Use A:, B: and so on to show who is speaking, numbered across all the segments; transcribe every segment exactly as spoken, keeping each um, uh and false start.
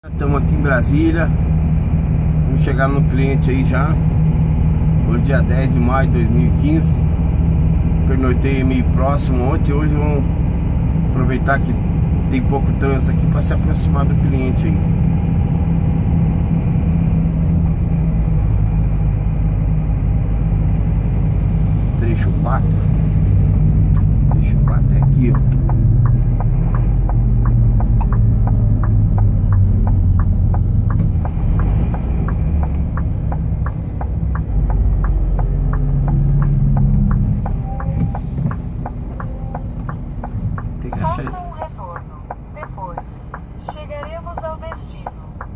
A: Estamos aqui em Brasília. Vamos chegar no cliente aí já. Hoje dia dez de maio de dois mil e quinze. Pernoitei meio próximo ontem. Hoje vamos aproveitar que tem pouco trânsito aqui para se aproximar do cliente aí. Trecho quatro. Trecho quatro é aqui, ó.
B: Faça um retorno. Depois, chegaremos ao destino.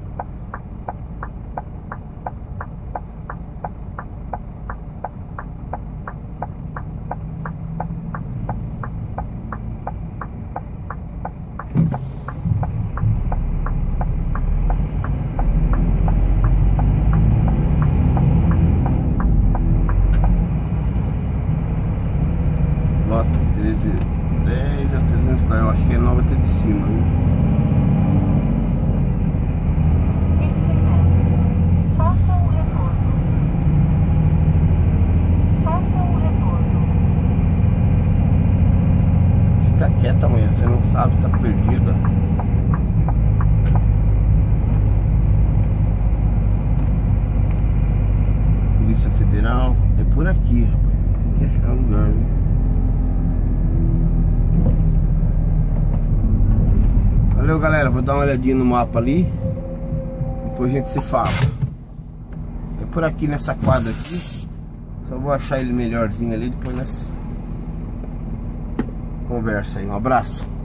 A: Lote treze. dez a trezentos, eu acho que é nova até de cima, viu?
B: Em cem metros, faça um retorno. Faça um retorno.
A: Fica quieta amanhã, você não sabe, tá perdida. Polícia Federal, é por aqui, rapaz. Tem que achar lugar, viu? Valeu, galera, vou dar uma olhadinha no mapa ali. Depois a gente se fala. É por aqui nessa quadra aqui. Só vou achar ele melhorzinho ali. Depois nós conversa aí. Um abraço.